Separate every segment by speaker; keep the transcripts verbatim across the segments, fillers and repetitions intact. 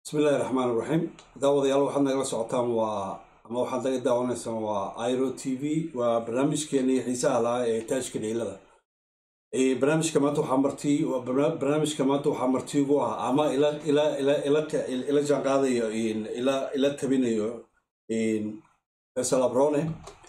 Speaker 1: بسم الله الرحمن الرحيم داود يلا waxaad nagala socotaan waa ama waxaad naga daawanaysan waa Airo T V waa barnaamijkeena xiisaha leh ee taajka dheelada ee barnaamijka maanta waxa martii waa barnaamijka maanta waxa martii ugu ah ama ila ila ila ila ila jaqaadayo in ila ila tabinayo in Faisal Abrone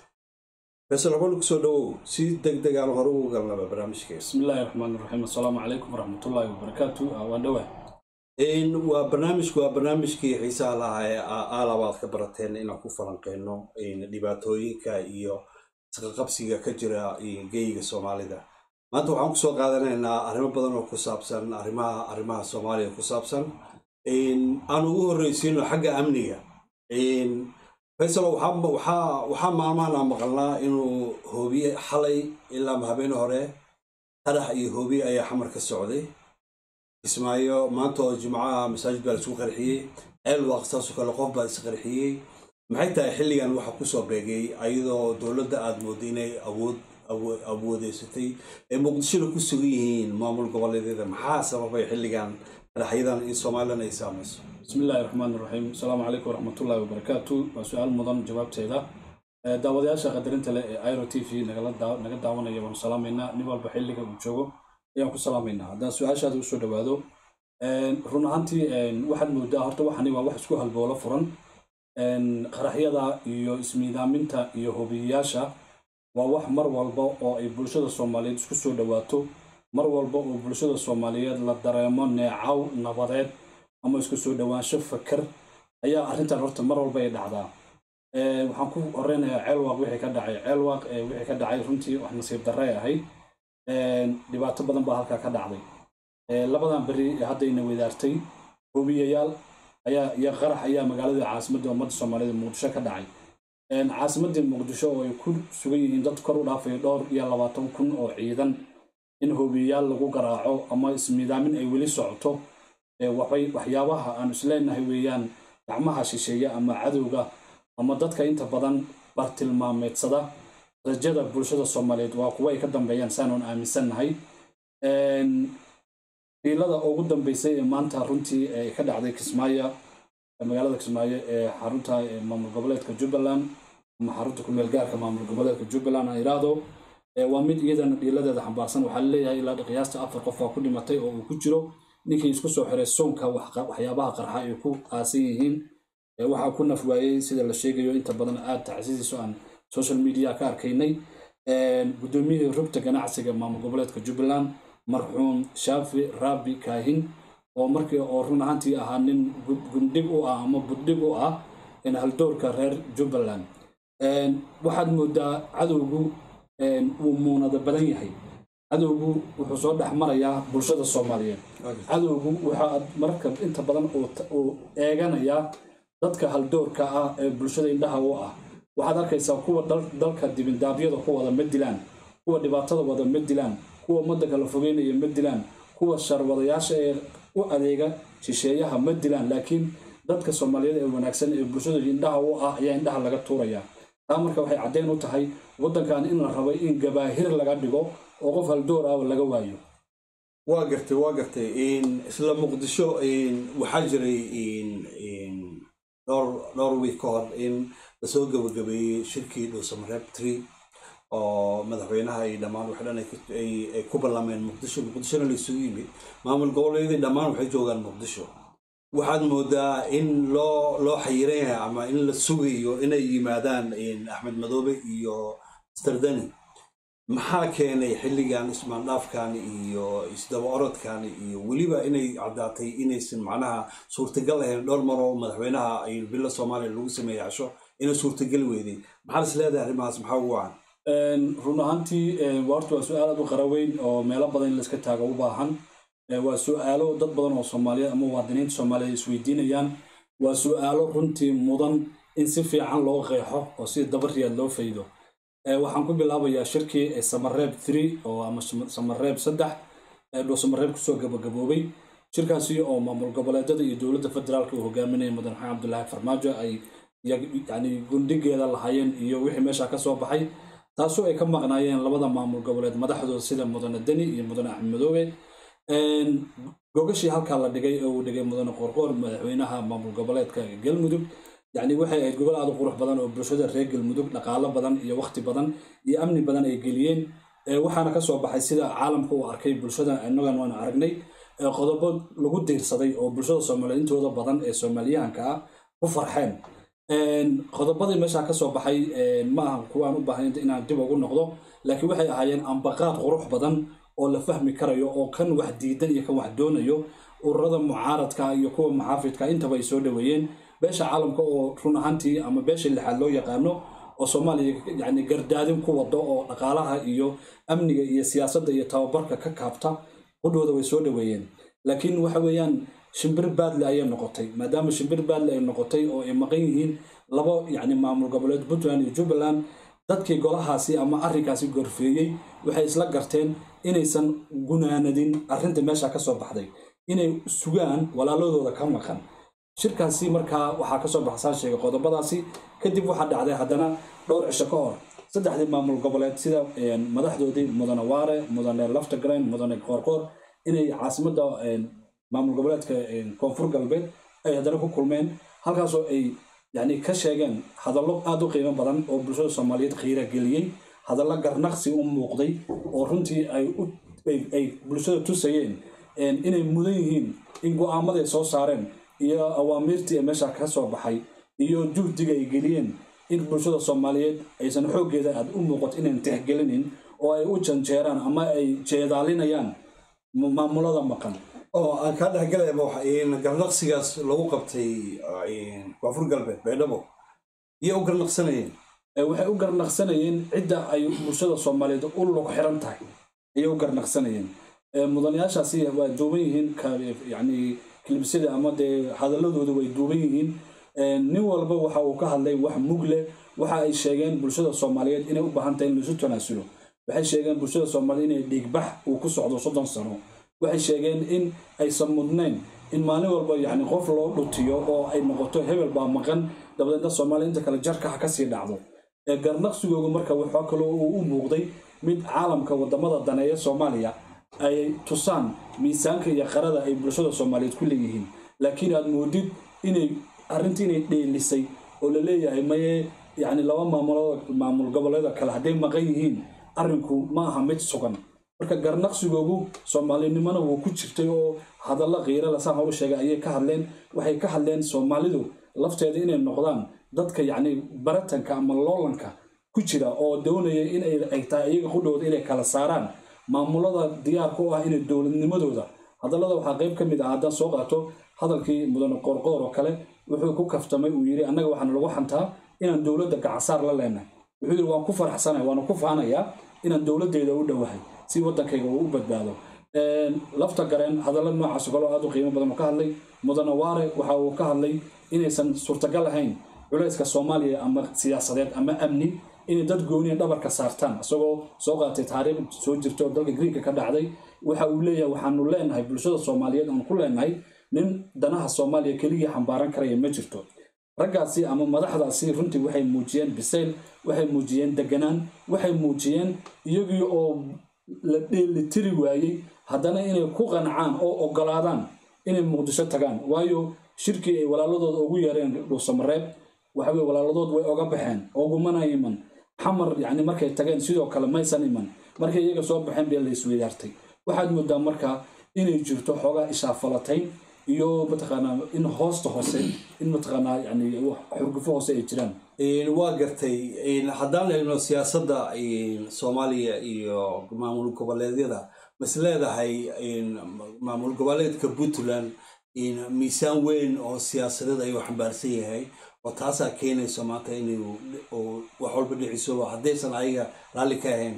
Speaker 1: Faisal Abrone ku soo dhaw si degdeg ah hore ugu galnaba barnaamijka
Speaker 2: bismillahir rahmanir rahim assalamu alaykum warahmatullahi wabarakatuh waan dhawahay
Speaker 1: إن وبرنامج وبرنامج كي عيسى الله على بعض كبرتين إن أكون فرنقينه إن دباتوي كإيو سققبسية كجرا إن جيج الصومالي ده ما أنتوا عنك سوق هذا إن أريما بدن وكسابسن أريما أريما الصومالي وكسابسن إن أنا هو الرئيسين حاجة أمنية إن فيصل وحام وحا وحام معنا مقلنا إنه هو بي حلي إلا ما بينه هره هذا هو بي أي حمر كالسعودي اسماعيل مانتو جمعة مساجد بالسوق الحية الوقت ساسو كلا قف بالسوق الحية محيطة حلي أن واحد كوسو بيجي أيضا دولة أد مدينة أود أو أود ستي مقدسين كوسويين معمول قبل ذي محاسبة في حلي كان الحياة إن سومالنا يسامس
Speaker 2: بسم الله الرحمن الرحيم السلام عليكم ورحمة الله وبركاته وسؤال مضم جواب تيدا داود يا شيخ قدرت له ايرو تي في نقل دا نقل داونا يوم سلامينا نبال بحلي كبجوجو ayaan ku salaameynaa hadaan su'aashaada u soo dhawaado een run ahaantii een waxaad moodaa horta waxani waa wax isku halboola furan een qaraxyada iyo ismiidaaminta iyo hubiyaasha waa wax mar walba oo ay bulshada Soomaaliyeed isku soo dhawaato mar walba oo bulshada Soomaaliyeed la dareemo neecaw nabadeed ama isku soo dhawaansho fakar ayaa arrintan horta mar walba ay dhacdaa ee waxaan ku horeynayaa ceelwaaq wixii ka dhacay ceelwaaq ee wixii ka dhacay runtii wax nasiib darro ahay dhibaato badan baa halka ka dhacday ee labadan bari hadayna wadaartay hubiyayaal ayaa iyo qarax ayaa magaalada caasimadda ummadda Soomaaliyeed Muqdisho ka dhacay een caasimadda Muqdisho oo ay ku sugan yihiin dad kor u dhaafay dhowr iyo labaatan kun oo ciidan in hubiyayaal lagu garaaco ama ismiidaamin ay weli socoto ee waxay waxyaabaha aan isleenahay weeyaan gacmaha shisheeye ama cadowga ama dadka inta badan bartilmaameedsada rajada bulshada Soomaaliyeed waa kuwa ay ka dambeeyaan saanoon aaminsanahay een ilada ugu dambeysay ee maanta runtii ay ka dhacday Kismaayo magaalada Kismaayo ee xarunta maamul goboleedka Jubbaland ama xarunta ku meel gaarka maamul goboleedka Jubbaland ay raado ee waa mid iyadana dhiiladeeda xambaarsan waxa leeyahay ilaa qiyaasta afar qof oo ku dhimatay oo uu ku jiro ninkii isku soo xiray soonka waxyaabaha qarxa ay ku qaasan yihiin ee waxa ku nafwaayay sida la sheegayo inta badan aad tacsiisiso aan social media ka arkaynay ee gudoomiyaha rugta ganacsiga maamul goboleedka Jubbaland marxuum Shaafi Rabi Kaahin oo markii oo run ahaantii ahaa nin gundhig u ah ama budhig u ah in hal doorka reer Jubbaland ee waxaad moodaa cadowgu ee uu muunada badan yahay cadowgu wuxuu soo dhaxmarayaa bulshada Soomaaliyeed cadowgu waxa marka inta badan oo eeganaya dadka hal doorka ah ee bulshada indhaha u ah waxaad arkaysaa kuwa dalka dibindaabyada ku wada Midland kuwa dhibaatada wada Midland kuwa ummadda kala fogeynaya Midland kuwa sharwadayaasha ee u adeega shisheeyaha Midland laakiin dadka Soomaaliyeed ee wanaagsan ee bulshada indhaha u ah ayaa indhaha laga tuuraya taa marka waxay cadeyn u tahay wadankan in la rabo in gabaahir laga dhigo oo qof hal door ah laga waayo
Speaker 1: waa gartay waa gartay in isla Muqdisho in waxa jiray in in dor dor week hor in soo gabagabeeyay shirkii Dhuusamareeb three oo madaxweynaha ay dhamaan wax dhan ay ku ballameen Muqdisho Muqdisho la isugu yimid maamul goboleedyada dhamaan waxay joogaan Muqdisho waxaad moodaa in loo loo xiriiraya ama in la sugayo inay yimaadaan in Axmed Madoobe iyo Stardani maxaa keenay xilligan ismaan dhaafkan iyo isdaba orodkan iyo waliba inay cadaatay inaysan macnaha suurtagal ahayn dhowr mar oo madaxweynaha ay bilo Soomaaliya lagu sameeyasho inay suurtagal weeyday maxaa is leedahay arrimahaas maxaa ugu wacan
Speaker 2: een run ahaantii wartu waa su'aal aad u qaraweyn oo meelo badan la iska taago u baahan waa su'aalo dad badan oo Soomaaliyeed ama waadiniinta Soomaaliyeed isweydiinayaan waa su'aalo runtii mudan in si fiican loo qeexo oo si dabariyad loo faydo ee waxaan ku bilaabayaa shirkii Samareeb three oo ama Samareeb saddex ee Dhuusamareeb ku soo gabagaboobay shirkaasi oo maamul goboleedyada iyo dawladda federaalka uu hogaaminayay Madaxweyne Maxamed Abdullaahi Farmaajo ay yani gundigeeda lahaayeen iyo wixii meesha ka soo baxay taasoo ay ka maqnaayeen labada maamul goboleed madaxdooda sida Mudane Deni iyo Mudane Axmed Madoobe een gogashii halkaa la dhigay oo uu dhigay mudane qorqoor madaxweynaha maamul goboleedka galmudug yacni waxay ahayd gobol aad u qurux badan oo bulshada reer galmudug dhaqaalo badan iyo waqti badan iyo amni badan ay geliyeen waxaana ka soo baxay sida caalamka uu arkay bulshada innagan waan aragnay qodobo lagu diirsaday oo bulshada Soomaaliyeed intooda badan ee Soomaaliyaanka ah ku farxeen qodobadii meesha ka soo baxay ma aha kuwa aan u baahnayn inaan dib ugu noqdo laakiin waxay ahaayeen ambaqaad qurux badan oo la fahmi karayo oo kan wax diidan iyo kan wax doonayo ururada mucaaradka iyo kuwa muxaafidka intaba ay soo dhaweeyeen beesha caalamka oo run ahaantii ama beesha lixaad loo yaqaano oo Soomaaliya yani gardaadin ku wado oo dhaqaalaha iyo amniga iyo siyaasadda iyo tababarka ka kaabta qudooda way soo dhaweeyeen laakiin waxa weeyaan shimbir baadle ay noqotay maadaama shimbir baadle ay noqotay oo ay maqan yihiin labo yani maamul goboleed Puntland iyo Jubbaland dadkii golahaasi ama arrinkaasi gorfeeyay waxay isla garteen inaysan gunaanadin arrinta meesha ka soo baxday inay sugaan walaaladooda ka maqan shirkaasi markaa waxaa ka soo baxsan sheegay qodobadaasi kadib waxa dhacday haddana dhowr cisho ka hor saddexdii maamul goboleed sida madaxdoodii mudane waare mudane laftagrain mudane qorqor inay caasimadda maamul goboleedka koonfur galbeed ay haddana ku kulmeen halkaasoo ay yani ka sheegeen hadallo aad u qiimo badan oo bulshada Soomaaliyeed qiira geliyay hadallo garnaqsi u muuqday oo runtii ay ay bulshada tusayeen inay mudan yihiin in go'aamada soo saareen iyo awaamirtii meesha ka soo baxay iyo juhdiga ay geliyeen in bulshada Soomaaliyeed aysan xoogeeda aad u muuqato inay tixgelinin oo ay u janjeeraan ama ay jeedaalinayaan maamulada maqan
Speaker 1: oo aan ka dhaxgalay waxa in garnaqsigaas lagu qabtay koonfur galbeed Baydhabo iyo u garnaqsanayeen
Speaker 2: waxay u garnaqsanayeen cidda ay bulshada Soomaaliyeed u lug xiran tahay ay u garnaqsanayeen mudanayaashaasi waa duuban yihiin yani kilibsida ama de hadaladoodu way duuban yihiin nin walba waxa uu ka hadlay wax mugle waxa ay sheegeen bulshada Soomaaliyeed inay u baahan tahay in la isu tanaasulo waxay sheegeen bulshada Soomaaliyeed inay dhigbax uu ku socdo soddon sano waxay sheegeen in aysan mudnayn in maalin walba yani qof loo dhutiyo oo ay noqoto hebel baa maqan dabadeedna Soomaaliyeed inta kale jarka ka sii dhacdo ee garnaqsigoodu marka waxa kale oo u muuqday mid caalamka wadamada daneeya Soomaaliya ay tusaan miisaanka iyo qarada ay bulshada Soomaaliyeed ku leeyihiin laakiin aad moodid inay arrintii inay dheelisay oo la leeyahay maye yani laba maamulada maamul goboleedka kala haday maqan yihiin arrinku ma aha mid sugan marka garnaqsigoodu Soomaalinimada wuu ku jirtay oo hadalla qiira la saan hor sheegay ay ka hadleen waxay ka hadleen Soomaalidu lafteeda inay noqdaan dadka yani baratanka ama loolanka ku jira oo doonaya in ay tahay iyaga qudooda inay kala saaraan maamulada diyaar ku ah inay dawladnimadooda hadallada waxa qayb ka mid ah haddaan soo qaato hadalkii mudane qorqor oo kale wuxuu ku kaftamay uu yiri annaga waxaan lagu xantaa inaan dawladda gacasaar la leenahay wuxuu yiri waan ku faraxsanahay waan ku faanayaa inaan dawladdeeda u dhawahay si wadankayga uu u badbaado een lafta gareen hadallo noocaas oo aad u qiimo badan ka hadlay mudane waare waxa uu ka hadlay inaysan suurtagal ahayn culayska Soomaaliya ama siyaasadeed ama amni in dad gooniya dhabarka saartaan asagoo soo qaatay taariikh soo jirto dalka Greek ka dhacday waxa uu leeyahay waxaanu leenahay bulshada Soomaaliyeed oo ku leenahay nin danaha Soomaaliya kaliya xambaaran karaya ma jirto raggaasi ama madaxdaasi runtii waxay muujiyeen bisayl waxay muujiyeen deganaan waxay muujiyeen iyagii oo la dheelitiri waayay haddana inay ku qancaan oo ogolaadaan inay Muqdisho tagaan waayo shirkii ay walaaladooda ugu yeereen Dhuusamareeb waxa way walaaladood way oga baxeen oo gumanayman xamar yani markay tageen sidoo kale maysan iman markay iyaga soo baxeen bay la isweydaartay waxaad moodaa marka inay jirto xogaa ishaafalatay iyo mataqaana in hoosta hoose in mataqaana yani xurgufo hoose ay jiraan
Speaker 1: in waa gartay in haddaan leeyno siyaasadda in Soomaaliya iyo maamul goboleedyada mas leedahay in maamul goboleedka Puntland in miisaan weyn oo siyaasadeed ay wax xambaarsan yahay oo taas ay keenayso maanta inuu wax walba dhiciso haddaysan ayaga raalli ka ahayn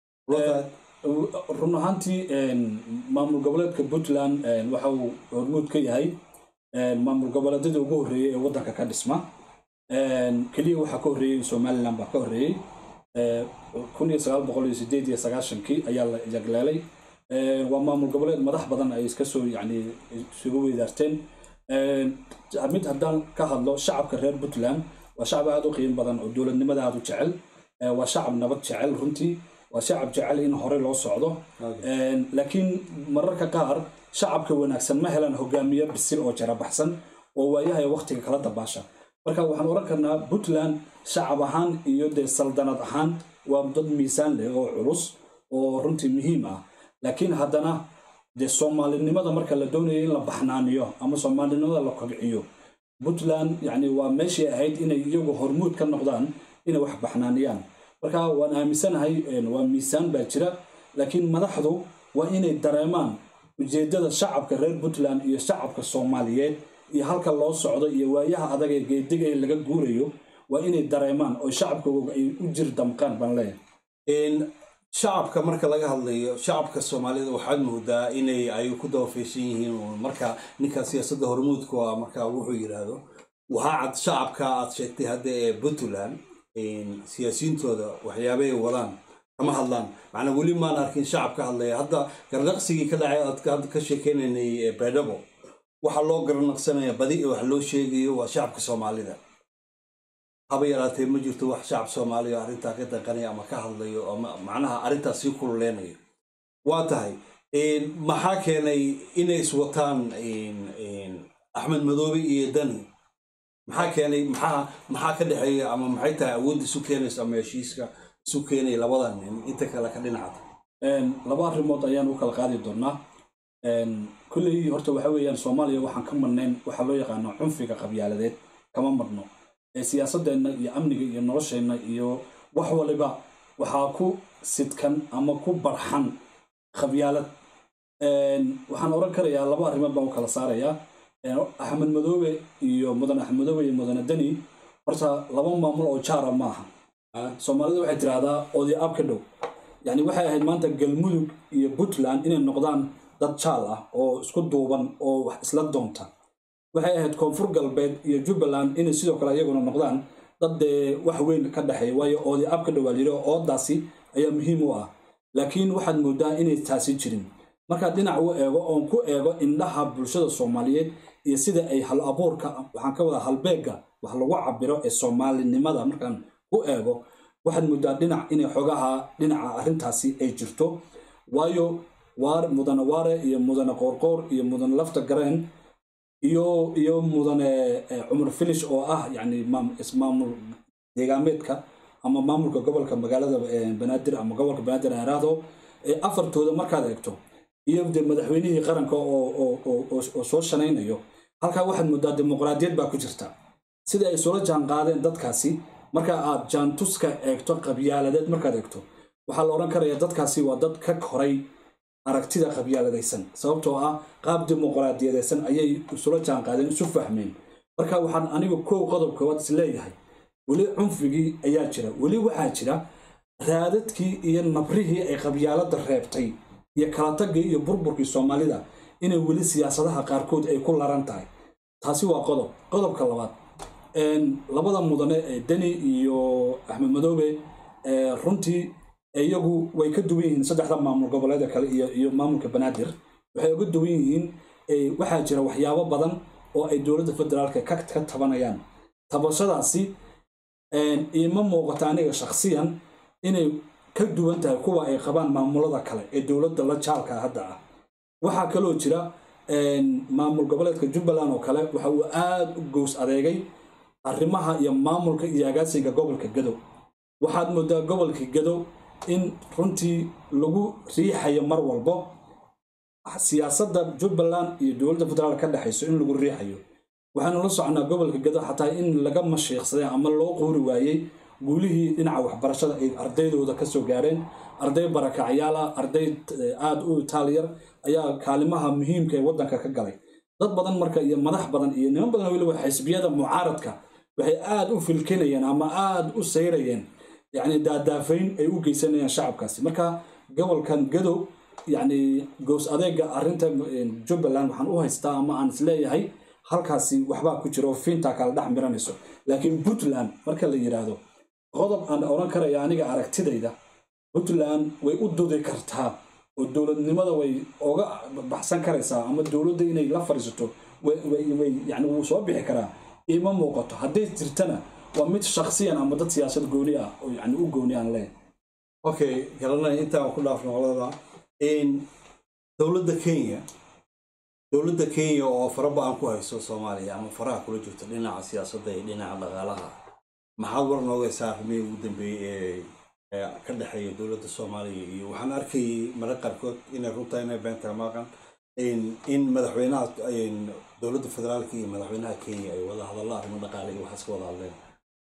Speaker 2: run ahaantii maamul goboleedka Puntland waxa uu hormuud ka yahay maamul goboleedyada ugu horeeyay ee wadanka ka dhisma kaliya waxa ka horeeyay Somaliland baa ka horeeyay kun iyo sagaal boqol iyo siddeed iyo sagaashan kii ayaa la jagleelay waa maamul goboleed madax badan ay iska soo yani isugu weydaarteen mid haddaan ka hadlo shacabka reer Puntland waa shacab aad u qiimo badan oo dawladnimada aad u jecel waa shacab nabad jecel runtii waa shacab jecel in hore loo socdo laakiin mararka qaar shacabka wanaagsan ma helaan hogaamiye bisil oo jara baxsan oo waayahay waqtiga kala dabaasha marka waxaan oran karnaa Puntland shacab ahaan iyo de saldanad ahaan waa dad miisaan leh oo culus oo runtii muhiim ah laakiin haddana de Soomaalinimada marka la doonayo in la baxnaaniyo ama Soomaalinimada la kobciyo Puntland yani waa meeshii ahayd inay iyagu hormuud ka noqdaan inay wax baxnaaniyaan marka waan aaminsanahay waa miisaan baa jira laakiin madaxdu waa inay dareemaan ujeedada shacabka reer Puntland iyo shacabka Soomaaliyeed iyo halka loo socdo iyo waayaha adag ee geedig ee laga guurayo waa inay dareemaan oo shacabkooda ay u jir damqaan ban leeyahay
Speaker 1: shacabka marka laga hadlayo shacabka Soomaalida waxaad moodaa inay ay ku doofeeshin yihiin marka ninka siyaasadda hormuudka ah marka wuxuu yiraahdo waxa cad shacabka aad sheegtay hadda ee Puntland in siyaasiyiintooda waxyaabay wadaan kama hadlaan macna wali ma arkin shacabka hadlaya hadda garnaqsigii ka dhacay aad ka sheekeynay Beedabo waxa loo garnaqsanaya badi wax loo sheegayo waa shacabka Soomaalida haba yaraatay ma jirto wax shacab Soomaali ah arinta ka taqanay ama ka hadlayo ama macnaha arintaas si kululeenayo waa tahay in maxaa keenay inay iswataan in in Axmed Madoobe iyo Dani maxaa keenay maxaa maxaa ka dhaxeeya ama maxay tahay awood isu keenaysa ama heshiiska isu keenay labadan inta kala ka dhinacda
Speaker 2: een laba arrimood ayaan u kala qaadi doonaa een kulli horta waxa weeyaan Soomaaliya waxaan ka marnayn waxa loo yaqaan cunfiga qabyaaladeed kama marno siyaasaddeena iyo amniga iyo nolosheena iyo wax waliba waxa ku sidkan ama ku barxan qabyaalad een waxaan oran karayaa laba arrimood baan u kala saarayaa Axmed Madoobe iyo Mudan Axmed Madoobe iyo Mudan Dani horta laba maamul oo jaara maaha Soomaalida waxay tiraahdaa oodi ab ka dhow yani waxay ahayd maanta Galmudug iyo Puntland inay noqdaan dad jaal ah oo isku duuban oo wax isla doonta waxay ahayd Koonfur Galbeed iyo Jubbaland inay sidoo kale iyaguna noqdaan dad wax weyn ka dhaxay waayo oodi ab ka dhow waliiro oodaasi ayaa muhiim u ah laakiin waxaad moodaa inay taasi jirin marka dhinac uu eego oo ku eego indhaha bulshada Soomaaliyeed iyo sida ay hal abuurka waxaan ka wada halbeega wax lagu cabiro ee Soomaalinimada markaan ku eego waxaad moodaa dhinac inay xogaha dhinaca arintaasi ay jirto waayo waar Mudan Waare iyo Mudan Qoorqoor iyo Mudan Lafta Gareen iyo iyo Mudan Umar Filish oo ah yani ismaamul deegaameedka ama maamulka gobolka magaalada Banaadir ama gobolka Banaadir aaraado ee afartooda markaad eegto iyo madaxweynihii qaranka oo oo oo soo shanaynayo halka waxaad moodaa dimuqraadiyad baa ku jirta sida ay soo jaan qaadeen dadkaasi marka aad jaantuska eegto qabyaaladeed markaad eegto waxa la oran karayaa dadkaasi waa dad ka koray aragtida qabyaaladaysan sababtoo ah qaab dimuqraadiyadaysan ayay soo jaan qaadeen isu fahmeen marka waxaan anigu koow qodobka wad isleeyahay wali cunfigii ayaa jira wali waxa jira raadadkii iyo nabrihii ay qabyaalada reebtay iyo kala tagga iyo burburkii Soomaalida inay wali siyaasadaha qaarkood ay ku laran tahay taasi waa qodob qodobka labaad een labada mudane ee Dani iyo Axmed Madoobe ee runtii iyagu way ka duwan yihiin saddexda maamul goboleed kale iyo iyo maamulka Banaadir waxay uga duwan yihiin ee waxa jira waxyaabo badan oo ay dawladda federaalka ka ka tabanayaan tabashadaasi een ima muuqata aniga shakhsiyan inay ka duwan tahay kuwa ay qabaan maamulada kale ee dawladda la jaalka hadda ah waxa kale oo jira een maamul goboleedka Jubbaland oo kale waxa uu aad u goos adeegay arrimaha iyo maamulka iyo agaasiga gobolka Gadow waxaad moodaa gobolka Gadow in runtii lagu riixayo mar walba siyaasadda Jubbaland iyo dawladda federaalka ka dhaxayso in lagu riixayo waxaan la soconaa gobolka Gadow xataa in laga mashiiqsaday ama loo qoori waayay guulihii dhinaca waxbarashada ay ardaydooda ka soo gaareen arday barakacayaal ah arday aad u taaliyar ayaa kaalimaha muhiimka ee wadanka ka galay dad badan marka iyo madax badan iyo niman badan waliba xisbiyada mucaaradka waxay aad u filkinayeen ama aad u sayrayeen yani daadaafayn ay u geysanayaan shacabkaasi marka gobolkan Gadow yani goos adeega arinta Jubbaland waxaan u haystaa ama aan isleeyahay halkaasi waxba ku jiro fiinta kala dhaxmiranayso laakiin Puntland marka la yiraahdo qodob aan oran karayaa aniga aragtidayda Puntland way u doodi kartaa oo dawladnimada way oga baxsan karaysaa ama dawladda inay la fariisato way way yani uu soo bixi karaa ima muuqato haddii jirtana waa mid shakhsiyan ama dad siyaasad gooni ah oo yani u gooni aan leeyahay
Speaker 1: okay garanay intaan ku dhaafno qolada in dowladda Kenya dowladda Kenya oo faraba ku hayso Soomaaliya ama faraha kula jirto dhinaca siyaasadda iyo dhinaca dhaqaalaha maxaa war nooga saarmay ugu dambeeyay ee ka dhaxeeya dowladda Soomaaliya iyo waxaan arkay mararka qaarkood inay runtaa inay beenta maqan in in madaxweynaha in dowladda federaalka iyo madaxweynaha Kenya ay wada hadallaan arrimo dhaqaale iyo waxaas wada hadleen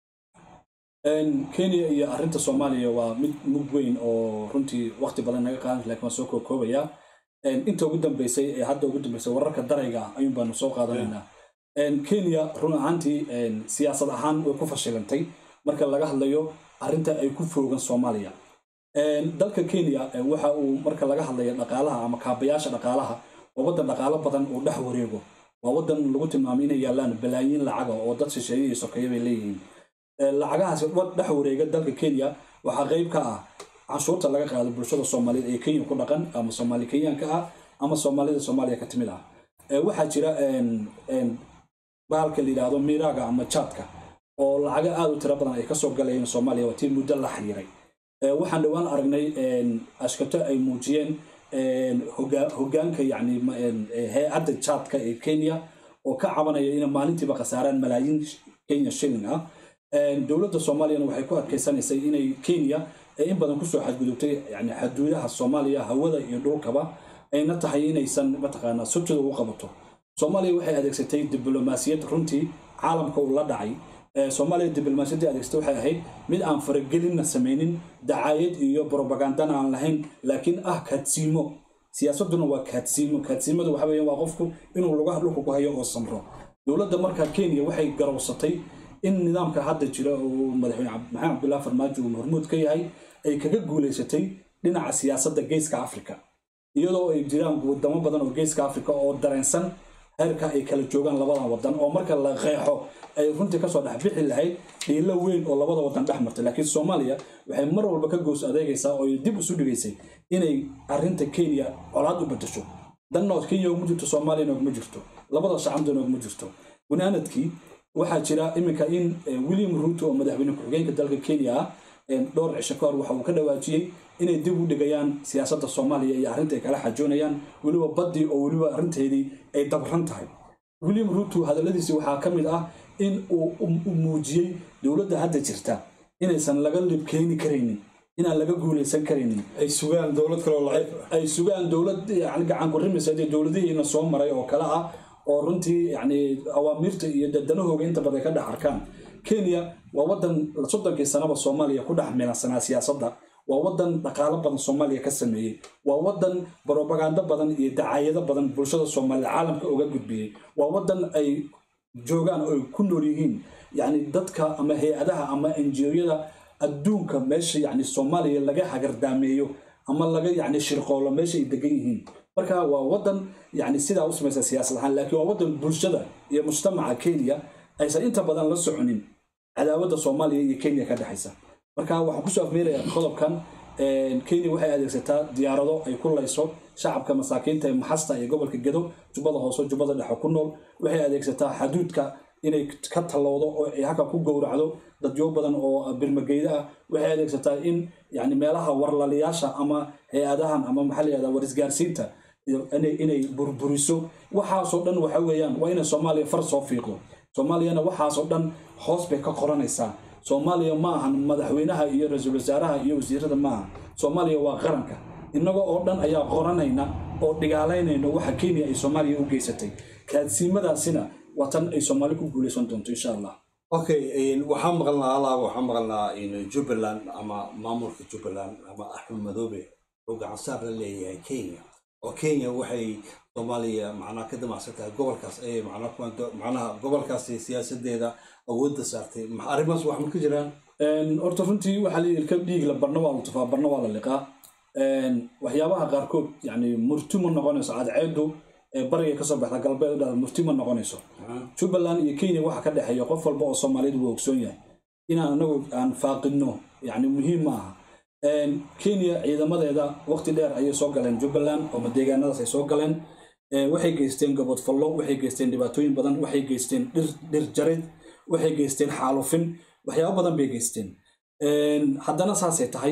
Speaker 2: een Kenya iyo arrinta Soomaaliya waa mid mug weyn oo runtii waqti badan naga qaadan laakiin soo koobaya een inta ugu dambeysay ee hadda ugu dambeysay wararka darayga ayuu baan soo qaadanaynaa een Kenya run ahaantii een siyaasad ahaan way ku fashilantay marka laga hadlayo arrinta ay ku foogan Soomaaliya een dalka Kenya waxa uu marka laga hadlayo dhaqaalaha ama kaabayaasha dhaqaalaha oo wadan dhaqaale badan oo dhex wareego waa wadan lagu tilmaamay inay yaalaan balaayiin lacag oo dad shisheeye iyo sokeeye bay leeyihiin lacagahaas wad dhex wareega dalka Kenya waxa qayb ka ah cashuurta laga qaado bulshada Soomaaliyeed ee Kenya ku dhaqan ama Soomaali Kenyaanka ah ama Soomaalida Soomaaliya ka timid ah waxa jira een een baalka liiraado miiraga ama chatka oo lacaga aad u tiro badan ay ka soo galayeen Soomaaliya oo tii muddo la xiriiray waxaan dhawaan aragnay een ashkato ay muujiyeen een hoggaanka yacni hay'adda chatka ee Kenya oo ka cabanaya in maalintiiba khasaaraan malaayiin Kenya shilling ah dowladda Soomaaliya waxay ku adkeysanaysaa inay Kenya in badan ku soo xadgudubtay yani xuduudaha Soomaaliya hawada iyo dhulkaba ayna tahay inaysan mataqaana sutida u qabato Soomaaliya waxay adeegsatay diblomaasiyad runtii caalamka uu la dhacay Soomaaliya diblomaasiyadda adeegsatay waxay ahayd mid aan faragelin sameynin dacaayad iyo propaganda aan lahayn laakiin ah kaadsiimo siyaasaduna waa kaadsiimo kaadsiimadu waxa weeyaan waa qofku inuu lugaha dhulka ku hayo oo samro dowladda marka Kenya waxay garowsatay in nidaamka hadda jira oo madaxweyne Maxamed Abdullahi Farmaajo uu hormuud ka yahay ay kaga guuleysatay dhinaca siyaasadda geeska Afrika iyadoo ay jiraan wadamo badan oo geeska Afrika oo dareensan heerka ay kala joogaan labada wadan oo marka la qeexo ay runtii ka soo dhaxbixi lahayd dhiilo weyn oo labada wadan dhexmartay laakiin Soomaaliya waxay mar walba ka goos adeegaysaa oo dib u soo dhigaysay inay arrinta Kenya colaad u bedesho danno Kenya ugu jirto Soomaaliya ugu jirto labada shacabdoon ugu jirto gunaanadkii waxaa jira iminka in William Ruto oo madaxweyne ku-xigeenka dalka Kenya dhowr cisho ka hor waxa uu ka dhawaajiyay inay dib u dhigayaan siyaasadda Soomaaliya iyo arrinta ay kala xajoonayaan waliba badii oo waliba arrinteedii ay dabran tahay William Ruto hadaladiisa waxaa ka mid ah in uu muujiyay dowladda hadda jirta inaysan laga libkeeni kareynin inaan laga guuleysan kareynin
Speaker 1: ay sugaan dowlad kale oo
Speaker 2: ay sugaan dowlad yani gacan ku rimaysa dowladihiina soo maray oo kala ah oo runtii yani awaamirta iyo daddanahooga inta badan ka dhaxarkaan Kenya waa wadan soddonkii sanaba Soomaaliya ku dhex meelsanaa siyaasadda waa wadan dhaqaale badan Soomaaliya ka sameeyay waa wadan propaganda badan iyo dacaayado badan bulshada Soomaaliya caalamka uga gudbiyay waa wadan ay joogaan oo ku nool yihiin yani dadka ama hay'adaha ama N G O-yada adduunka meesha yani Soomaaliya laga hagardaameeyo ama laga yani shirqoolo meesha ay degan yihiin marka waa wadan yani sida u sameeyay siyaasad ahaan laakiin waa wadan bulshada iyo mujtamaca Kenya aysan inta badan la soconin cadaawada Soomaaliya iyo Kenya ka dhaxaysa marka waxaan ku soo afmeerayaa qodobkan ee Kenya waxay adeegsataa diyaarado ay ku layso shacabka masaakiinta ee maxasta iyo gobolka Gedo jubada hoose jubada dhexe ku nool waxay adeegsataa xuduudka inay ka talowdo oo ay halka ku gowracdo dad yoo badan oo birmageyda ah waxay adeegsataa in yani meelaha warlaliyaasha ama hay'adahan ama maxalliga warisgaarsiinta inay inay burburiso waxaas oo dhan waxa weeyaan waa in Soomaaliya far soo fiiqdo Soomaaliyana waxaas oo dhan hoos bay ka qoranaysaa Soomaaliya ma ahan madaxweynaha iyo ra'iisul wasaaraha iyo wasiirada ma aha Soomaaliya waa qaranka inaga oo dhan ayaa qoranayna oo dhigaaleynayna waxa Kenya ay Soomaaliya u geysatay kaadsiimadaasina watan ay Soomaaliya ku guuleysan doonto insha Allah
Speaker 1: okay in waxa maqalnaa Allah waxa maqalnaa in Jubaland ama maamulka Jubaland ama Axmed Madoobe oo gacan saar la leeyahay Kenya oo Kenya waxay Soomaaliya macna ka damacsatay gobolkaas ay macna ku macnaha gobolkaas siyaasadeeda awoodda saartay ma arrimahaas wax ma ka jiraan
Speaker 2: een horta runtii waxa la ilka dhiig la barno waa tufaa barno waa la liqaa een waxyaabaha qaarkood yani murtimo noqonayso cadceedu ee bariga ka soo baxda galbeed dad murtimo noqonayso Jubaland iyo Kenya waxa ka dhaxeeyo qof walba oo Soomaaliyeed uu ogsoon yahay inaan anagu aan faaqidno yani muhiim ma aha een Kenya ciidamadeeda waqti dheer ayay soo galeen Jubaland oo deegaanadaas ay soo galeen waxay geysteen gobol fallo waxay geysteen dhibaatooyin badan waxay geysteen dhir dhir jarid waxay geysteen xaalufin waxyaabo badan bay geysteen een haddana saasay tahay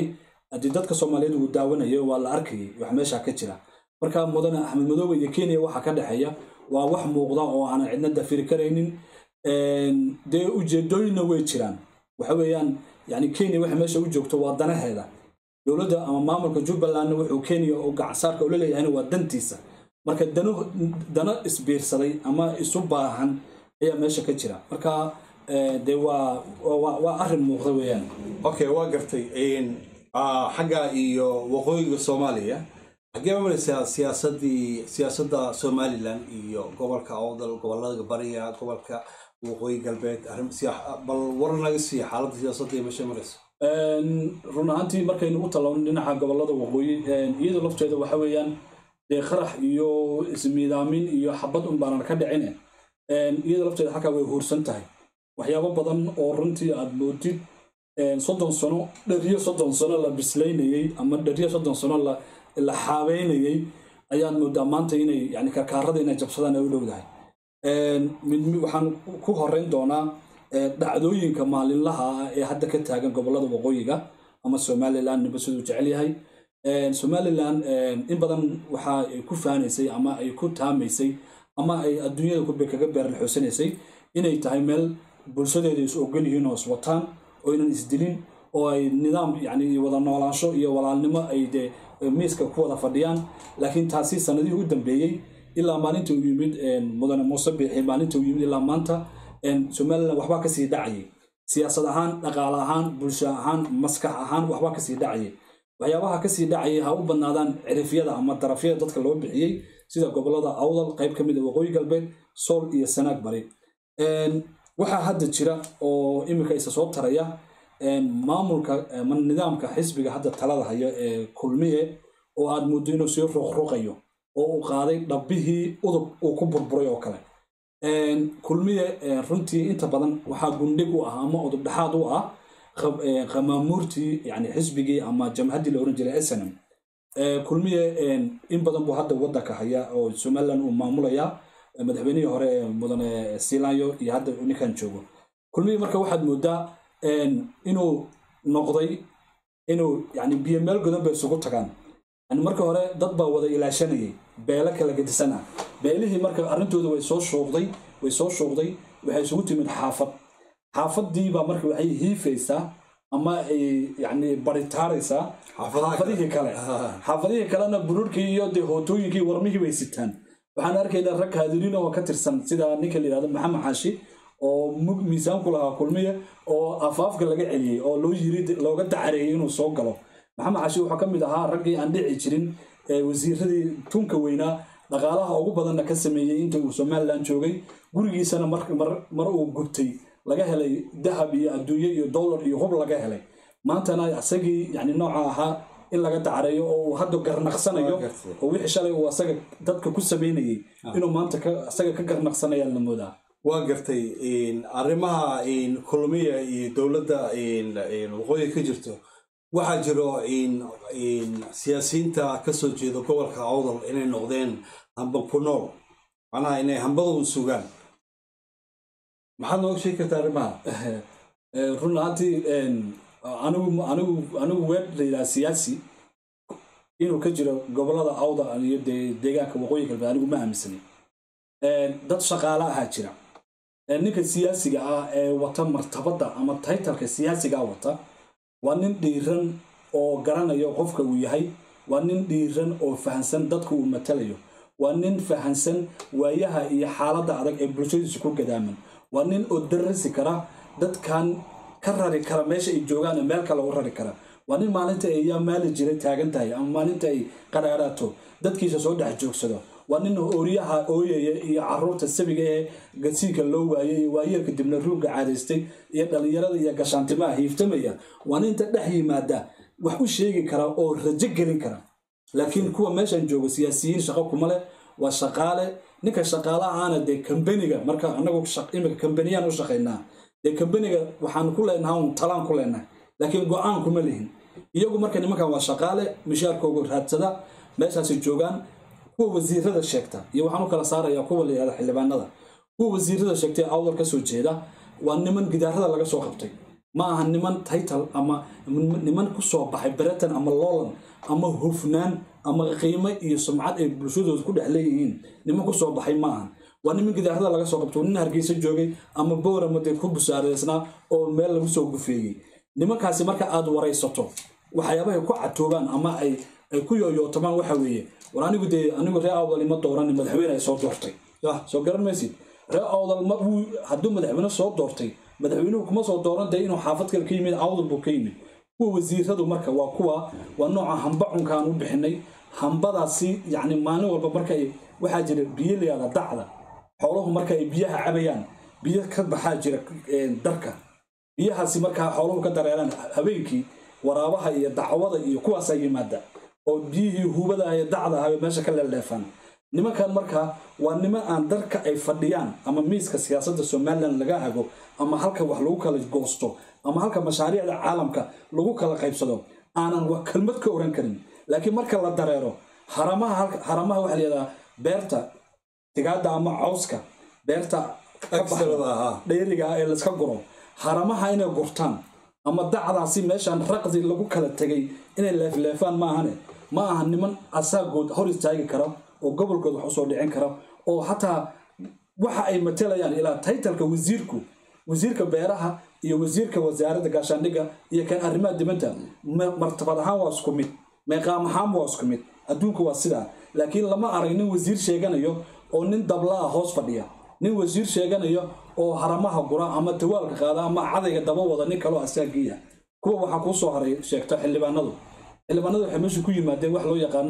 Speaker 2: haddii dadka soomaaliyeed uu daawanayo waa la arkayay wax meesha ka jira marka mudane axmed madoobe iyo kenya waxa ka dhexeeya waa wax muuqda oo aan cidna dafiri karaynin dee ujeedooyinna way jiraan waxa weeyaan yani kenya waxa meesha u joogto waa danaheeda dowladda ama maamulka jubbalandna wuxuu kenya oo gacansaarka ula leeyahayna waa dantiisa marka dano dano isbiirsaday ama isu baahan ayaa meesha ka jira marka dee waa waa arrin muuqda weeyaan
Speaker 1: okay waa gartay xagga iyo waqooyiga soomaaliya xaggee maraysaa siyaasadii siyaasadda somaliland iyo gobolka awdal gobolada bariga gobolka waqooyi galbeed arrin bal war naga sii xaaladda siyaasadda ee meesha maraysa
Speaker 2: run ahaantii markaynu u talowno dhinaca gobolada waqooyi iyada lafteeda waxa weeyaan dee qarax iyo ismiidaamin iyo xabad un baanan ka dhicine iyada lafteeda halkaa way huursan tahay waxyaabo badan oo runtii aad moodid soddon sano dheriyo soddon sano la bislaynayey ama dheriyo soddon sano la la xaabeynayey ayaad moodaa maanta inay yani karkaarada inay jabsadaan ay u dhowdahay waxaan ku horeyn doonaa dhacdooyinka maalinlaha ah ee hadda ka taagan gobolada waqooyiga ama somaliland niba siduu jecel yahay somaliland in badan waxa ay ku faanaysay ama ay ku taamaysay ama ay adduunyada ku kaga beerlaxoosanaysay inay tahay meel bulshadeeda is ogol yihiin oo iswataan oo inan isdilin oo ay nidaam yani wada noolaansho iyo walaalnimo ay dee miiska ku wada fadhiyaan laakiin taasi sanadihii u dambeeyey ilaa maalinta uu yimid mudane muuse biixi maalinta uu yimid ilaa maanta somaliland waxbaa kasii dhacayay siyaasad ahaan dhaqaale ahaan bulsho ahaan maskax ahaan waxbaa kasii dhacayay waxyaabaha kasii dhacayay ha u badnaadaan cirifyada ama darafyada dadka loo bixiyey sida gobolada awdal qayb ka mid a waqooyi galbeed sool iyo sanaag bari waxaa hadda jira oo iminka isa soo taraya maamulka ama nidaamka xisbiga hadda talada hayo ee kulmiye oo aad muddo inuu sii ruqruqayo oo uu qaaday dhabbihii udub uu ku burburay oo kale kulmiye runtii inta badan waxaa gundhig u ah ama udub dhexaad u ah qamaamuurtii yani xisbigii ama jamhaddii la oran jiray snm kulmiye in badan buu hadda waddanka haya oo somaliland uu maamulayaa madaxweynihii hore ee mudane silayo iyo hadda ninkan joogo kulmiye marka waxaad moodaa inuu noqday inuu yani biyo meel godan bay isugu tagaan yani marka hore dad baa wada ilaashanayay beelo kala gedisan ah beelihii marka arrintooda way soo shuuqday way soo shuuqday waxay isugu timid xaafad xaafadii baa marka waxay hiifaysaa ama ay yani baritaaraysaa xaafadihii kale xaafadihii kalena bururkii iyo dee hootooyinkii warmihii bay sitaan waxaan arkaynaa rag haadiriin oo ka tirsan sida ninka la yidhahdo maxamed xaashi oo miisaan ku lahaa kulmiye oo afaafka laga celiyey oo loo yiri looga dacareeyey inuu soo galo maxamed xaashi wuxuu ka mid ahaa raggii aan dhici jirin wasiiradii tunka weynaa dhaqaalaha ugu badanna ka sameeyey inta uu somaliland joogay gurigiisana mar uu gubtay laga helay dahab iyo adduunye iyo dollar iyo hub laga helay maantana isagii yani nooca ahaa in laga dacareeyo oo uu hadda garnaqsanayo oo wixii shalay uu asaga dadka ku sameynayay inuu maanta asaga ka garnaqsanayaan la moodaa
Speaker 1: waa gartay arrimaha kulmiya iyo dowladda waqooyi ka jirto waxaa jiro siyaasiyiinta kasoo jeeda gobolka awdal inay noqdeen hamba ku nool macnaha inay hambada u sugaan maxaad nooga sheegi kartaa arrimaha
Speaker 2: run ahaantii anigu anigu anigu weer la yidhaha siyaasi inuu ka jiro gobolada awdal iyo deegaanka waqooyi galbeed anigu ma aaminsanin dad shaqaale ahaa jira ninka siyaasiga ah ee wata martabadda ama taytalka siyaasiga wata waa nin dhiiran oo garanayo qofka uu yahay waa nin dhiiran oo fahansan dadka uu matalayo waa nin fahansan waayaha iyo xaaladda adag ee bulshadiisu ku gadaaman waa nin oo darasi kara dadkan ka rari kara meesha ay joogaan meel kale u rari kara waa nin maalinta ay yaa maali jiray taagan tahay ama maalinta ay qaraaraato dadkiisa soo dhex joogsado waa nin ooryaha ooyaya iyo caruurta sabiga ee gasiinka loo waayay waayeelka dibna ruugga caadaystay iyo dhalinyarada iyo gashaantimaha hiiftamaya waa nin inta dhex yimaada wax u sheegi kara oo rajo gelin kara laakiin kuwa meeshan jooga siyaasiyiin shaqo kuma leh waa shaqaale ninka shaqaalaha aana dee kambaniga marka anagu imika kambaniyaan u shaqaynaa dee kambaniga waxaan ku leenahay un talaan ku leenahay laakiin go-aan kuma lihin iyagu marka nimankan waa shaqaale mishaarkooga raadsada meeshaasay joogaan kuwa wasiirada sheegta iyo waxaan u kala saarayaa kuwa la yidhahda xildhibaanada kuwa wasiirada sheegtay awdal ka soo jeeda waa niman gidaarada laga soo qabtay ma aha niman title ama niman ku soo baxay baratan ama loolan ama hufnaan ama qiimo iyo sumcad ay bulshadooda ku dhex leeyihiin niman ku soo baxay ma aha waa niman gidaarada laga soo qabto nin Hargeysa joogay ama Boorama dee ku busaareysnaa oo meel lagu soo gufeeyay nimankaasi marka aad waraysato waxyaabaha ku catoobaan ama ay ay ku yooyootamaan waxa weeye war anigu dee anigu ree awdal ima dooran madaxweyne ay soo doortay yaa soo garan maysid ree awdal ma uu hadduu madaxweyne soo doortay madaxweynuhu kuma soo dooran day inuu xaafad kale ka yimid awdal buu ka yimid kuwa wasiiradu marka waa kuwa waa nooca hambacunka aan u bixinay hambadaasi yacni maalin walba markay waxaa jira biyo leeyada dacda xooluhu marka ay biyaha cabayaan biyo ka baxaa jira darka biyahaasi marka xooluhu ka dareeraan habeenkii waraabaha iyo dacwada iyo kuwaas ay yimaada oo biyihii hubada ay dacda ah meesha ka leeleefan nimankan marka waa niman aan darka ay fadhiyaan ama miiska siyaasadda Soomaaliland laga hago ama halka wax lagu kala goosto ama halka mashaariicda caalamka lagu kala qaybsado aanan wax kalmad ka oran karin laakiin marka la dareero haramaha haramaha waxa leeyahay beerta tigaada ama cawska beerta ka dheeriga ee la iska guro haramaha inay gurtaan ama dacdaasi meeshan raqdi lagu kala tagay inay leefleefaan ma ahane ma aha niman asaagood hor istaagi kara oo gobolkooda wax soo dhicin kara oo hataa waxa ay matelayaan ilaa title-ka wasiirku wasiirka beeraha iyo wasiirka wasaaradda gaashaandhigga iyo kan arrimaha dibadda martabad ahaan waa isku mid meeqaam ahaan waa isku mid adduunku waa sidaa laakiin lama arag nin wasiir sheeganayo oo nin dablaa hoos fadhiya nin wasiir sheeganayo oo haramaha gura ama tawaalka qaada ama cadayga daba wada nin kale oo asaagiya kuwa waxa ku soo haray sheegta xildhibaanadu xildhibaanadu waxay meesha ku yimaadeen wax loo yaqaano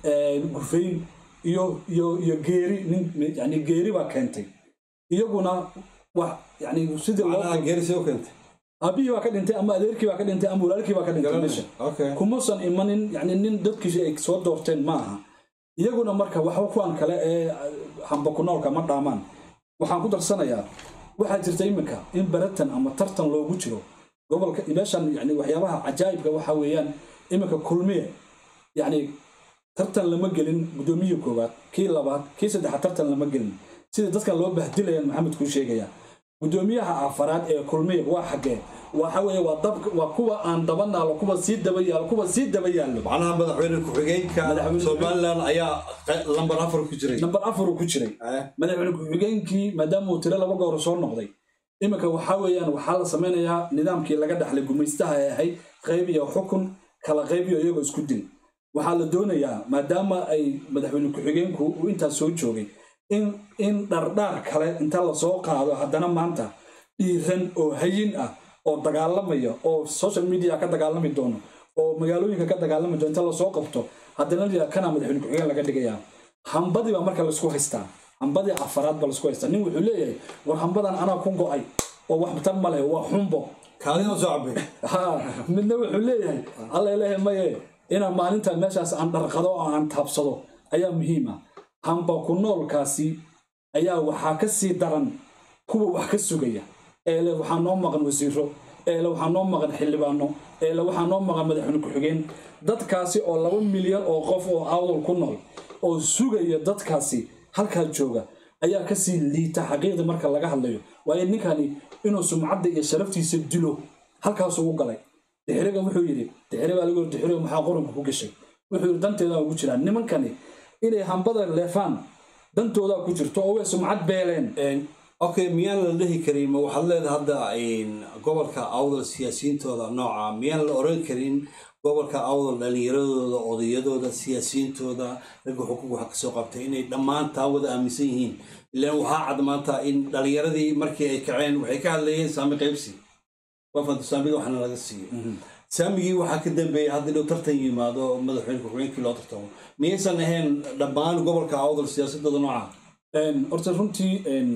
Speaker 2: gufeyn iyo iyo iyo geeri nin yani geeri baa keentay iyaguna wax yani sidii loo
Speaker 1: geeri soo keentay
Speaker 2: abi waa ka dhintay ama adeerkii waa ka dhintay ama walaalkii waa ka dhintay meesha kuma san imanin yani nin dadkiisa ay soo doorteen ma aha iyaguna marka waxa kuwan kale ee hamba ku noolka ma dhaamaan waxaan ku darsanayaa waxa jirta iminka in baratan ama tartan loogu jiro gobolka meeshan yani waxyaabaha cajaa'ibka waxa weeyaan iminka kulmiye yani tartan lama gelin gudoomiye koowaad kii labaad kii saddexaad tartan lama gelin sida dadka loo bahdilayaan maxamed ku sheegaya gudoomiyaha afaraad ee kulmiye waa xagee waxa weeye waa dab waa kuwa aan dabanaalo kuwa sii dabayaal kuwa sii dabayaal
Speaker 1: macnaha madaxweyne ku xigeenka Soomaaliland ayaa number afar ku jiray
Speaker 2: number afar ku jiray madaxweyne ku xigeenkii maadaama uu tiro laba goor soo noqday iminka waxa weeyaan waxa la sameeyaa nidaamkii laga dhaxlay gumaystaha ee ahay qayb iyo xukun kala qayb iyo iyaga isku dil waxa la doonayaa maadaama ay madaxweyne ku xigeenku uu inta soo joogay in in dhardhaar kale inta la soo qaado haddana maanta dhiiran oo hayin ah oo dagaalamaya oo social media ka dagaalami doono oo magaalooyinka ka dagaalami doono inta la soo qabto haddana liya kana madaxweyne ku xigeen laga dhigayaa hambadii baa marka la isku haystaa hambadii afaraad baa la isku haystaa nin wuxuu leeyahay war hambadan anaa ku go'ay oo wax tan ma leh waa xumbo
Speaker 1: kaalin soo cabay
Speaker 2: ha midna wuxuu leeyahay alla ilaahay maye ina maalinta meeshaas aan dharqado oo aan taabsado ayaa muhiim ah hamba ku noolkaasi ayaa waxaa ka sii daran kuwa wax ka sugaya eele waxaa noo maqan wasiiro eele waxaa noo maqan xildhibaano eele waxaa noo maqan madaxweyne ku xigeen dadkaasi oo laba milyan oo qof oo awdal ku nool oo sugaya dadkaasi halkaa jooga ayaa ka sii liita xaqiiqda marka laga hadlayo waayo ninkani inuu sumcadda iyo sharaftiisa dilo halkaas ugu galay dixiriga wuxuu yidhi dixiri baa lagu yidhi dixiriga maxaa qoranka ku gashay wuxuu yidhi danteeda ugu jiraan nimankani inay hambada leefaan dantooda ku jirto oo way sumcad beeleen
Speaker 1: okay miyaan la dhihi karin ma waxaad leedahay hadda gobolka awdal siyaasiyiintooda nooca miyaan la oran karin gobolka awdal dhalinyaradooda odayadooda siyaasiyiintooda ragga xuquuq waxa kasoo qabtay inay dhammaan taa wada aaminsan yihiin ilaan waxaa cad maanta in dhalinyaradii markii ay kaceen waxay ka hadlayeen saami qaybsi wafanta saamiga waxaana laga siiyo saamigii waxaa ka dambeeyay hadda inuu tartan yimaado madaxweyne ku-xigeenkii loo tartamo miyaysan ahayn dhammaan gobolka awdal siyaasadooda nooca
Speaker 2: horta runtii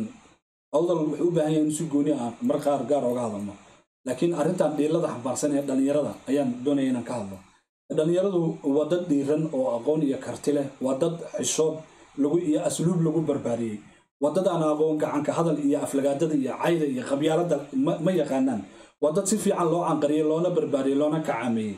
Speaker 2: awdal wuxuu u baahan yahay in si gooni ah mar qaar gaar ooga hadalno laakiin arrintan dhiilada xambaarsan ee dhalinyarada ayaan doonaya inaan ka hadlo dhalinyaradu waa dad dhiiran oo aqoon iyo karti leh waa dad xishood lagu iyo asluub lagu barbaariyey waa dad aan aqoon gacanka hadal iyo aflagaadada iyo cayda iyo qabyaalada ma yaqaanaan waa dad si fiican loo canqariyey loona barbaariyey loona kacaameeyey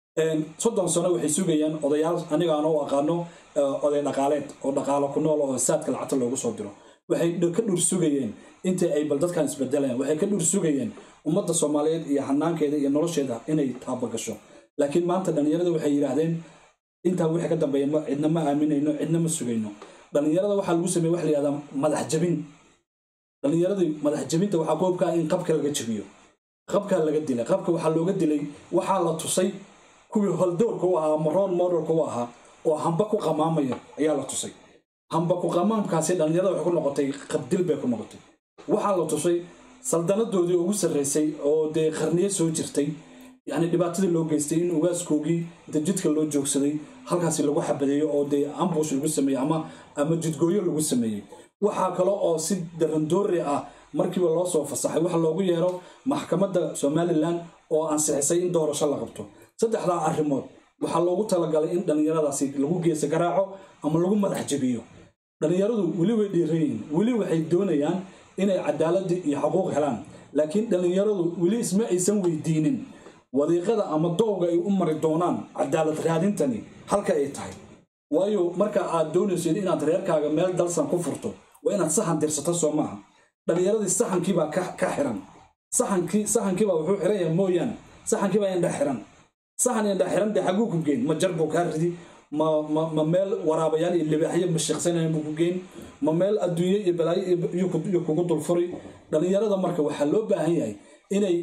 Speaker 2: soddon sano waxay sugayaan odayaal aniga aan u aqaano oday dhaqaaleed oo dhaqaalo ku nool oo saadka lacagta loogu soo diro waxay ka dhur sugayeen intii ay bal dadkan isbedelayaan waxay ka dhur sugayeen ummadda Soomaaliyeed iyo hanaankeeda iyo nolosheeda inay taabagasho laakiin maanta dhalinyarada waxay yiraahdeen inta wixii ka dambeeyay cidna ma aaminayno cidna ma sugayno dhalinyarada waxa lagu sameeyay wax la yiraahdo madax jabin dhalinyarada madax jabinta waxa qoobka in qabka laga jabiyo qabka laga dilay qabka waxa looga dilay waxa la tusay kuwii holdoorka u ahaa maroon modelka u ahaa oo hamba ku qamaamaya ayaa la tusay hamba ku qamaamkaasi dhalinyarada wax ku noqotay qabdil bay ku noqotay waxa la tusay saldanadoodii ugu sareysay oo de qarniye soo jirtay yani dhibaatadii loo geystay in ugaaskoogii jidka loo joogsaday halkaasi lagu xabadeeyo oo de ambush lagu sameeyay ama ama jidgooyo lagu sameeyay waxa kale oo si darandoori ah markii loo soo fasaxay waxa loogu yeero maxkamadda Somaliland oo ansixisay in doorasho la qabto saddexda arrimood waxa loogu talagalay in dhalinyaradaasi lagu geeso garaaco ama lagu madax jabiyo dhalinyaradu wali way dhiirayeen wali waxay doonayaan inay cadaalad iyo xuquuq helaan laakiin dhalinyaradu wali isma aysan weydiinin wadiiqada ama doowga ay u mari doonaan cadaalad raadintani halka ay tahay waayo marka aad doonayso inaad reerkaaga meel dalsan ku furto waa inaad saxan dirsato Soomaha dhalinyaradii saxankii baa ka xiran saxankii saxankii baa wuxuu xiran yahay mooyaan saxankii baa indha xiran saxan indha xiran de xaguu ku geyn ma jarbo ka ridi ma ma meel waraabayaan iyo libaaxyo mashaqsanay ma ku geyn ma meel adduunyo iyo balaayo iyo kugu dulfuri dhalinyarada marka waxa loo baahan yahay inay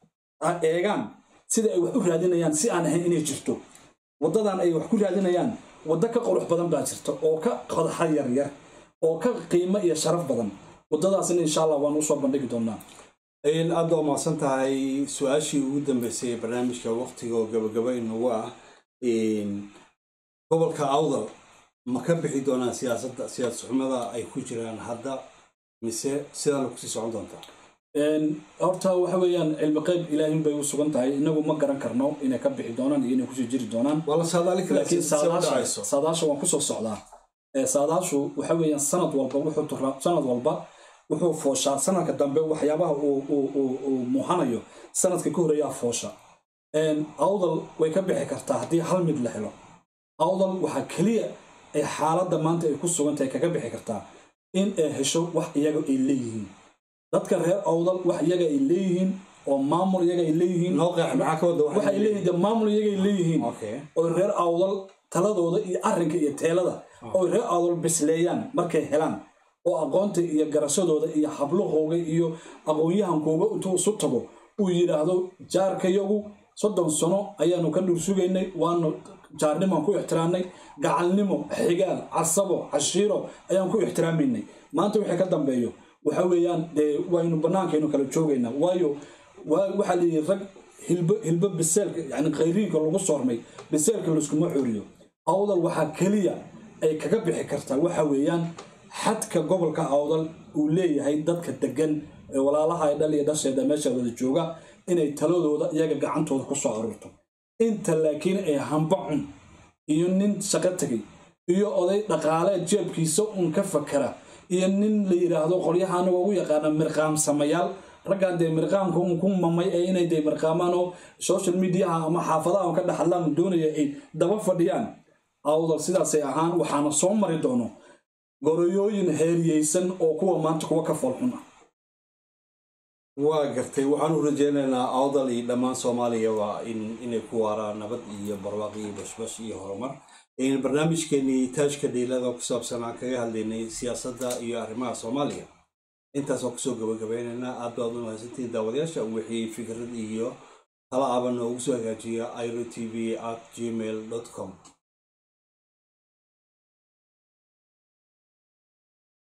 Speaker 2: eegaan sida ay wax u raadinayaan si aan ahayn inay jirto wadadan ay wax ku raadinayaan wada ka qurux badan baa jirta oo ka qodaxa yar yar oo ka qiimo iyo sharaf badan wadadaas insha Allah waan u soo bandhigi doonaa
Speaker 1: een aad oo maasan tahay su'aashii ugu dambeysay barnaamijka waqtiga oo gabagaba inuu ah een gobolka Awdal ma ka bixi doonaa siyaasadda siyaasad xumada ay ku jiraan hadda mise sidaan ku sii socon doontaa
Speaker 2: een horta waxa weeyaan cilmi qayb ilaahin bay u sugan tahay inagu ma garan karno inay ka bixi doonaan iyo inay ku sii jiri doonaan
Speaker 1: wala saadaali kale
Speaker 2: laakiin saadaasha saadaasha waan ku soo socdaa ee saadaashu waxa weeyaan sanad walba wuxuu turaa sanad walba wuxuu fooshaa sanadka dambe waxyaabaha uu uu uu muhanayo sanadka ka horeeya foosha een Awdal way ka bixi kartaa hadii hal mid la helo Awdal waxa kaliya ay xaaladda maanta ay ku sugan tahay kaga bixi kartaa in ay hesho wax iyaga ay leeyihiin dadka reer Awdal wax iyaga ay leeyihiin oo maamul iyaga ay leeyihiin
Speaker 1: noo qeex maxaa ka wada
Speaker 2: wax ay leeyihiin maamul iyaga ay leeyihiin oo reer Awdal taladooda iyo arrinka iyo teelada oo reer Awdal bisleeyaan markay helaan oo aqoonta iyo garashadooda iyo hablahooga iyo aqoonyahankooga intuu isu tago uu yiraahdo jaarkayagu soddon sano ayaanu ka dhur sugaynay waanu jaarnimo ku ixtiraamnay gacalnimo xigaal casabo cashiiro ayaan ku ixtiraaminay maanta wixii ka dambeeyo waxa weeyaan de waynu banaankeenu kala joogaynaa waayo waxa la yiri rag hilba hilba biseelka yani qayriinka lagu soormay biseelka la isku macuuriyo Awdal waxa kaliya ay kaga bixi kartaa waxa weeyaan xadka gobolka Awdal uu leeyahay dadka degan ee walaalaha ay dhaliya dhasheeda meesha wada jooga inay taladooda iyaga gacantooda ku soo ururto inta laakiin ay hambacun iyo nin shaqo tagay iyo oday dhaqaale jeebkiisa un ka fakara iyo nin la yiraahdo qolyahan ugu yaqaan mirqaam samayaal ragaan de mirqaamku un ku mamay ee inay de mirqaamaan oo social media ama xaafadaha ka dhaxlaan doonaya ay daba fadhiyaan Awdal sidaas ay ahaan waxaana soo mari doono gorayooyin heeriyeysan oo kuwa maanta kuwa ka falxun ah
Speaker 1: waa gartay waxaan u rajaynaynaa Awdal iyo dhammaan Soomaaliya waa in inay ku waaraan nabad iyo barwaaqo iyo bashbash iyo horumar in barnaamijkeeni taajka dhiilada ku saabsan aan kaga hadlaynay siyaasadda iyo arrimaha Soomaaliya intaas oo kusoo gabagabeynayna aad baad u mahadsantihiin daawadayaasha wixii fikrad iyo talo aaban ugu soo hagaajiya airo t v at gmail dot com